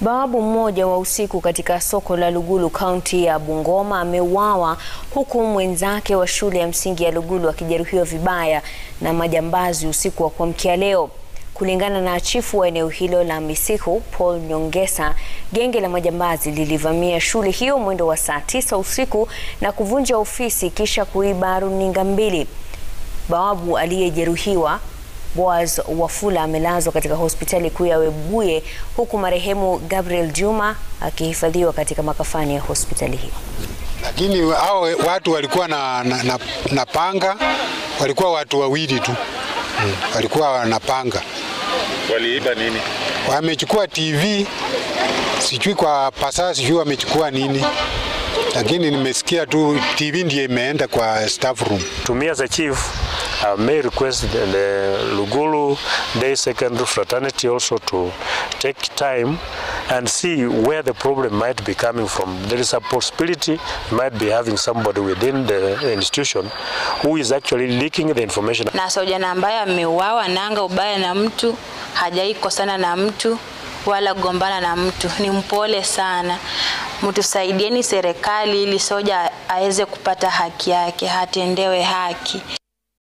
Bawabu mmoja wa usiku katika soko la Lugulu kaunti ya Bungoma ameuawa huku mwenzake wa shule ya msingi ya Lugulu akijeruhiwa vibaya na majambazi usiku wa kuamkia leo. Kulingana na chifu wa eneo hilo la Misihu, Paul Nyongesa, genge la majambazi lilivamia shule hiyo mwendo wa saa 9 usiku na kuvunja ofisi kisha kuiba runinga 2. Bawabu aliyejeruhiwa Boaz Wafula amelazwa katika hospitali kuu ya Webuye huku marehemu Gabriel Juma akihifadhiwa katika makafani ya hospitali hiyo. Lakini hao watu walikuwa na panga, walikuwa watu wawili tu. Walikuwa wanapanga. Waliiba nini? Wamechukua TV, sijui kwa pasa, sijui wamechukua nini. Lakini nimesikia tu TV ndiye imeenda kwa staff room. To me as a chief, I may request the Lugulu Day Secondary Fraternity also to take time and see where the problem might be coming from. There is a possibility you might be having somebody within the institution who is actually leaking the information. Na sojana ambaye ameuawa nanga ubaya na mtu, hajaikosana na mtu wala gombana na mtu, ni mpole sana. Mtusaidieni serikali ili soja aweze kupata haki yake, hatendewe haki.